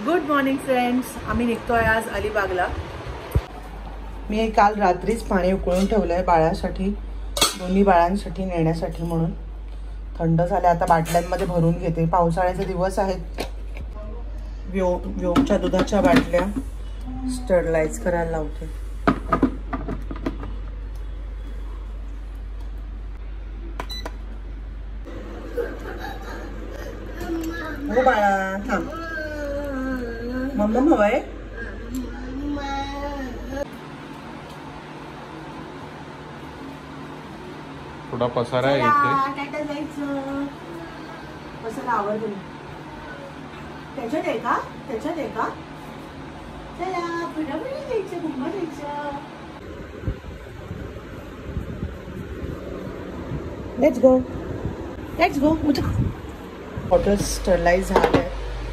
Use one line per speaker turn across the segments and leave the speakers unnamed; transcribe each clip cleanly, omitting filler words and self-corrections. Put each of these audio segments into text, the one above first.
Good morning friends, आम्ही निघतोय आज अलिबागला। मी काल रात्रीच पाणी उकळून ठेवलंय बाळासाठी, दोन्ही बाळांसाठी नेण्यासाठी म्हणून। थंड झाले आता बाटल्यांमध्ये भरून घेते। पावसाळ्याचे दिवस आहेत। व्योमच्या दुधाच्या बाटल्या स्टरलाइज करायला लावते। हो बाळा, थांब। मम्मा हवाय।
थोडा पसारा आहे इथे।
काय जायचं? पसारा आवडतो। त्याच्यात आहे का? त्याच्यात आहे का? चला पुढे जायचं, घुमा जायचं। Let's go, let's go. Bottle sterilize झाले।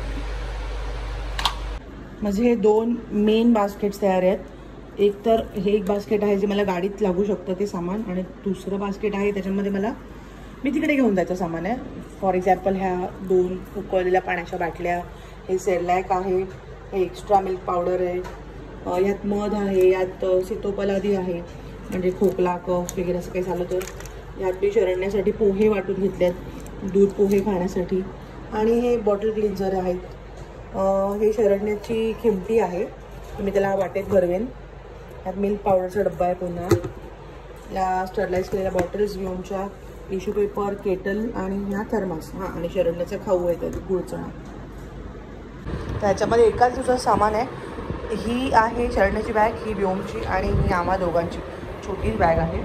माझे हे दोन मेन बास्केट्स तयार आहेत। एक तर हे एक बास्केट आहे जे मला गाडीत लागू शकतं ते सामान, आणि दुसरं बास्केट आहे त्याच्यामध्ये मला मी तिकडे घेऊन जायचं सामान आहे। फॉर एक्झाम्पल ह्या दोन उकळलेल्या पाण्याच्या बाटल्या, हे सेरलॅक आहे, हे एक्स्ट्रा मिल्क पावडर आहे, यात मध आहे, यात सीतोपलादी आहे म्हणजे खोकला कफ वगैरे असं काही झालं तर। यात मी शरण्यासाठी पोहे वाटून घेतलेत, दूध पोहे खाण्यासाठी। आणि हे बॉटल क्लिन्झर आहेत। हे शरण्याची खिमटी आहे, मी त्याला वाटेत भरवेन। यात मिल्क पावडरचा डब्बा आहे पुन्हा। या स्टरलाइज केलेल्या बॉटल्स, व्योमच्या टिश्यू पेपर, केटल आणि ह्या थर्मास, हां, आणि शरण्याचा खाऊ आहे त्यात गुळचणा। त्याच्यामध्ये एकाच दिवसाचं सामान आहे। ही आहे शरण्याची बॅग, ही व्योमची, आणि ही आम्हा दोघांची छोटी बॅग आहे।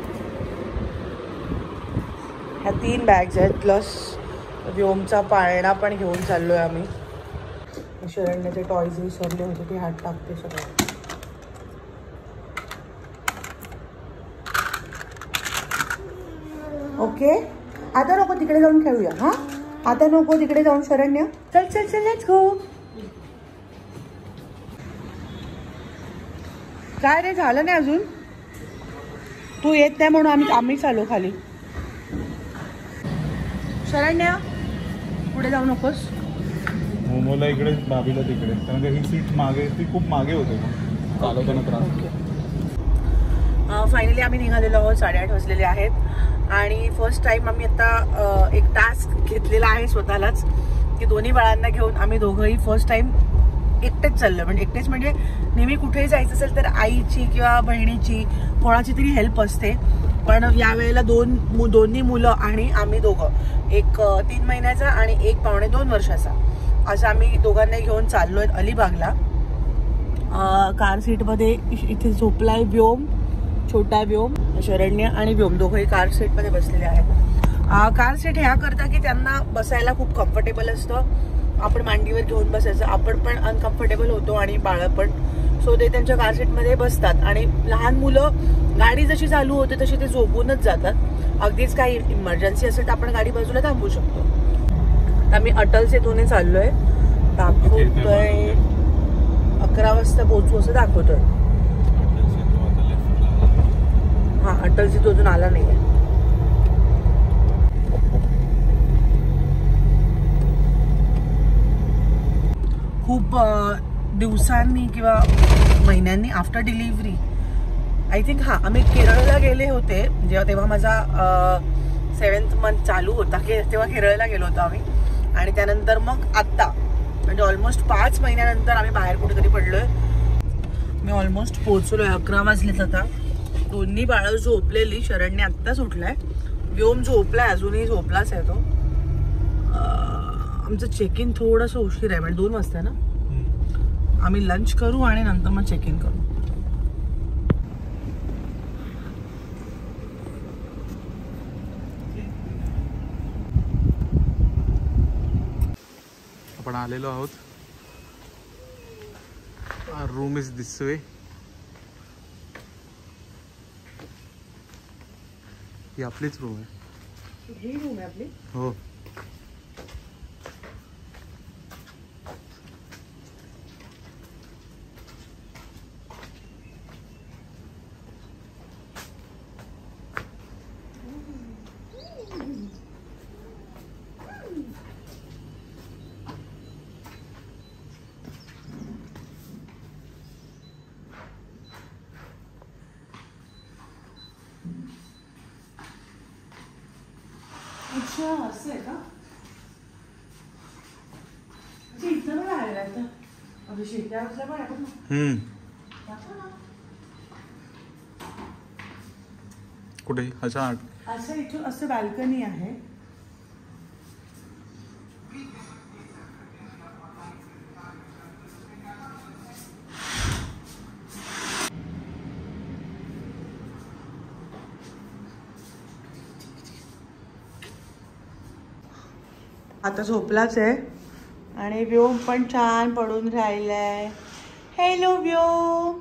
ह्या 3 बॅग्स आहेत, प्लस व्योमचा पाळणा पण घेऊन चाललो आहे आम्ही। शरण्याचे टॉयज विसरले होते ते हात टाकते सगळं। ओके, आता नको तिकडे जाऊन खेळूया। हां, आता नको तिकडे जाऊन शरण्य। चल चल चल, लेट्स गो। काय रे, झालं नाही अजून? तू येत नाही म्हणून आम्ही चालू खाली। शरण्य पुढे जाऊ नकोस।
मोमोला इकडे, भाभीला तिकडे, कारण ही सीट मागे, ती खूप मागे होते चालवताना त्रास।
फायनली आम्ही निघालेलो आहोत, 8:30 वाजलेले आहेत। आणि फर्स्ट टाइम आम्ही आता एक टास्क घेतलेला आहे स्वतःलाच, की दोन्ही बाळांना घेऊन आम्ही दोघंही फर्स्ट टाइम एकटेच चाललो। म्हणजे एकटेच म्हणजे नेहमी कुठेही जायचं असेल तर आईची किंवा बहिणीची कोणाची तरी हेल्प असते, पण यावेळेला दोन्ही मुलं आणि आम्ही दोघं, एक 3 महिन्याचा आणि एक 2.25 वर्षाचा, असं आम्ही दोघांना घेऊन चाललो आहेत अलिबागला। कार सीटमध्ये इथे झोपलाय व्योम, छोटा व्योम, शरण्य आणि व्योम दोघंही कार सीटमध्ये बसलेले आहेत। कार सीट ह्या करता की त्यांना बसायला खूप कम्फर्टेबल असतं। आपण मांडीवर घेऊन बसायचं, आपण पण अनकम्फर्टेबल होतो आणि बाळं पण, सो ते त्यांच्या कार सीटमध्ये बसतात। आणि लहान मुलं गाडी जशी चालू होते तशी ते झोपूनच जातात। अगदीच काही इमर्जन्सी असेल तर आपण गाडी बाजूला थांबवू शकतो। आता मी अटल सेतूने चाललोय, दाखवतोय 11 वाजता पोहोचू असं दाखवतोय। हा, अटल सेतू अजून आला नाहीये। खूप दिवसांनी किंवा महिन्यांनी आफ्टर डिलिव्हरी, आय थिंक, हां, आम्ही केरळला गेले होते जेव्हा, तेव्हा माझा 7th मंथ चालू होता, तेव्हा केरळला गेलो होतो आम्ही। आणि त्यानंतर मग आत्ता म्हणजे ऑलमोस्ट 5 महिन्यानंतर आम्ही बाहेर कुठेतरी पडलोय। मी ऑलमोस्ट पोहोचलोय, 11 वाजलेत आता। दोन्ही बाळं झोपलेली, शरण्य आत्ताच उठलाय, व्योम झोपलाय, अजूनही झोपलाच आहे तो। आमचं चेक इन थोडंसं उशीर आहे, म्हणजे 2 वाजता ना। आम्ही लंच करू आणि नंतर मग चेक इन करू।
आपण आलेलो आहोत। Room is this way. ही आपलीच रूम आहे।
ही रूम आहे आपली?
हो।
अच्छा असं आहे का? इथं पण राहिलं आहे अभिषेक त्याला पण आहे ना.
कुठे अच्छा
असं इथून असं बाल्कनी आहे. आता झोपलाच आहे आणि व्योम पण छान पडून राहिलाय. हॅलो व्योम.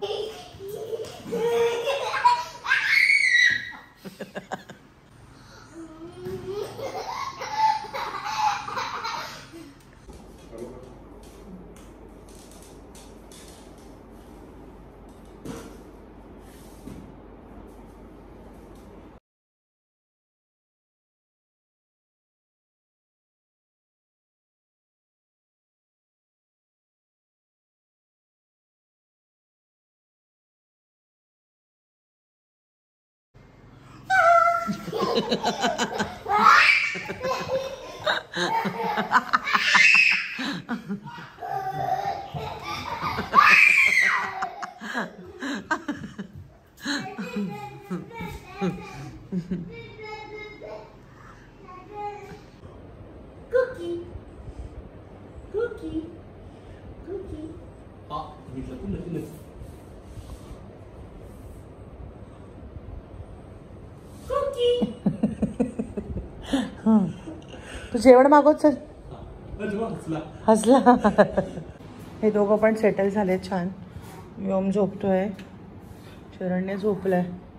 तू जेवण मागवत चल. हसला. हे दोघं पण सेटल झाले छान. व्योम झोपतोय, शरण्य झोपलाय.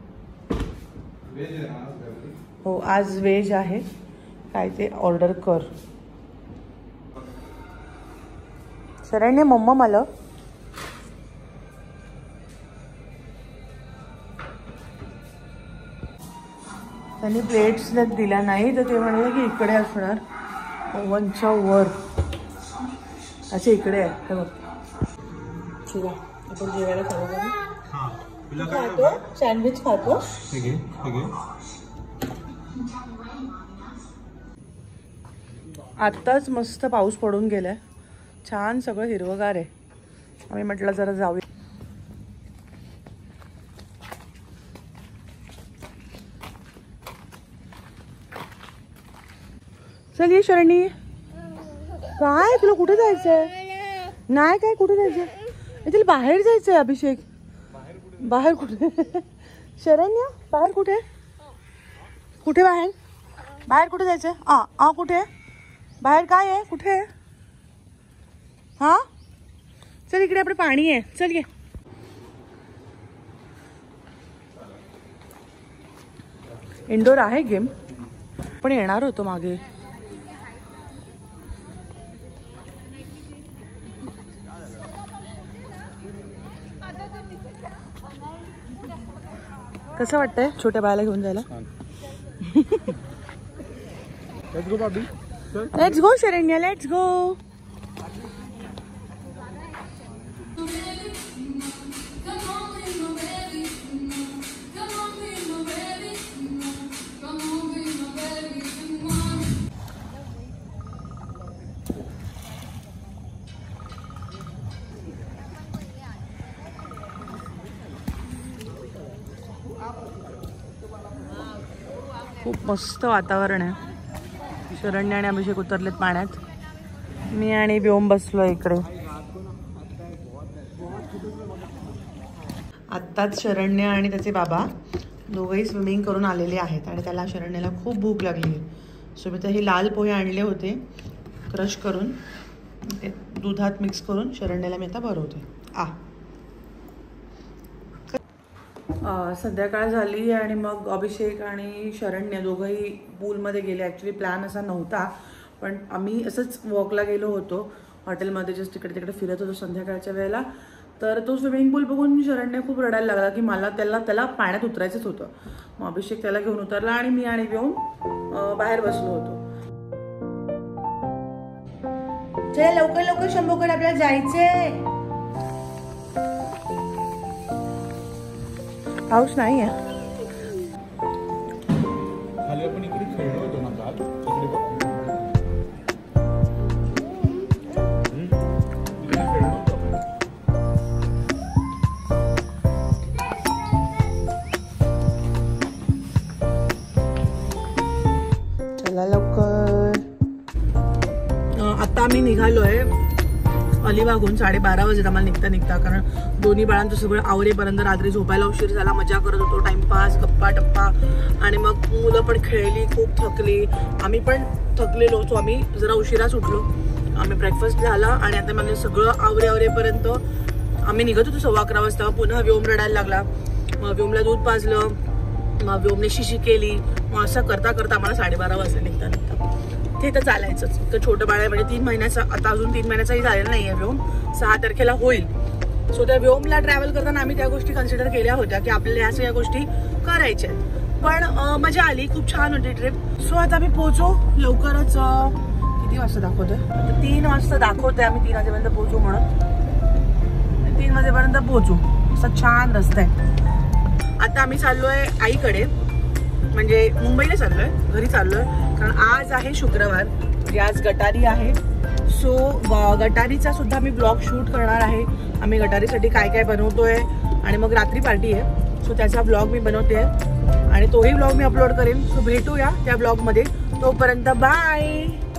हो आज व्हेज आहे. काय ते ऑर्डर कर. शरण्य मम्मा मला त्यांनी प्लेट्स दिल्या नाही तर ते म्हणाले की इकडे असणार ओव्हनच्या वर. अच्छा इकडे आहे हे बघ. ठीक आहे आपण जेवायला चालू करू. खातो सँडविच खातो. आत्ताच मस्त पाऊस पडून गेलाय. छान सगळं हिरवगार आहे. आम्ही म्हटलं जरा जाऊया. चल ये शरणी. काय तुला कुठे जायचंय? नाही काय कुठे जायचंय? तुला बाहेर जायचंय अभिषेक. बाहेर कुठे? शरण्य बाहेर कुठे? कुठे बाहेर? बाहेर कुठे जायचंय? कुठे बाहेर? काय आहे कुठे? हा चल इकडे आपलं पाणी आहे. चल ये. इंडोर आहे गेम पण येणार होतो मागे. कसं वाटतंय छोट्या बाळाला घेऊन जायला?
Let's go Babi.
Let's go Sharanya let's go. खूप मस्त वातावरण आहे. शरण्य आणि अभिषेक उतरलेत पाण्यात. मी आणि व्योम बसलो इकडे. आत्ताच शरण्य आणि त्याचे बाबा दोघंही स्विमिंग करून आलेले आहेत आणि त्याला शरण्याला खूप भूक लागली आहे. सो मी तर हे लाल पोहे आणले होते क्रश करून ते दुधात मिक्स करून शरण्याला मी आता भरवते. संध्याकाळ झाली आणि मग अभिषेक आणि शरण्य दोघंही पूलमध्ये गेले. ॲक्च्युली प्लॅन असा नव्हता पण आम्ही असंच वॉकला गेलो होतो हॉटेलमध्ये. जस्ट तिकडे तिकडे फिरत होतो संध्याकाळच्या वेळेला. तर तो स्विमिंग पूल बघून शरण्य खूप रडायला लागला की मला त्याला पाण्यात उतरायचंच होतं. मग अभिषेक त्याला घेऊन उतरला आणि मी आणि व्योम बाहेर बसलो होतो. चल लवकर लवकर शंभूकडे आपल्याला जायचंय. पाऊस नाही आहे.
खाली आपण इकडे खेळलो होतो ना काल.
निघालोय अलिबागहून 12:30 वाजता आम्हाला निघता कारण दोन्ही बाळांचं सगळं आवरेपर्यंत रात्री झोपायला उशीर झाला. मजा करत होतो, टाइमपास, गप्पा टप्पा आणि मग मुलं पण खेळली, खूप थकली, आम्ही पण थकलेलो. सो आम्ही जरा उशिराच उठलो. आम्ही ब्रेकफास्ट झाला आणि आता म्हणजे सगळं आवरेपर्यंत आम्ही निघत होतो 11:15 वाजता. पुन्हा व्योम रडायला लागला. मग व्योमला दूध पाजलं, मग व्योमने शिशी केली. मग असं करता करता आम्हाला 12:30 वाजता निघता ते तर चालायचंच. तर छोटं बाळ आहे म्हणजे 3 महिन्याचा, आता अजून 3 महिन्याचाही झालेला नाही आहे व्योम, 6 तारखेला होईल. सो त्या व्योमला ट्रॅव्हल करताना आम्ही त्या गोष्टी कन्सिडर केल्या होत्या की आपल्याला ह्या सगळ्या गोष्टी करायच्या. पण मजा आली, खूप छान होती ट्रिप. सो आता आम्ही पोहोचू लवकरच. किती वाजता दाखवतोय? 3 वाजता दाखवतोय. आम्ही 3 वाजेपर्यंत पोहोचू म्हणून 3 वाजेपर्यंत पोहोचू. असा छान रस्ता आहे. आता आम्ही चाललोय आईकडे, म्हणजे मुंबईला चाललोय, घरी चाललोय. कारण आज आहे शुक्रवार, म्हणजे आज गटारी आहे. सो गटारीचा सुद्धा मी ब्लॉग शूट करणार आहे. आम्ही गटारीसाठी काय काय बनवतोय आणि मग रात्री पार्टी आहे. सो त्याचा ब्लॉग मी बनवते आणि तोही ब्लॉग मी अपलोड करेन. सो भेटूया त्या ब्लॉगमध्ये. तोपर्यंत बाय.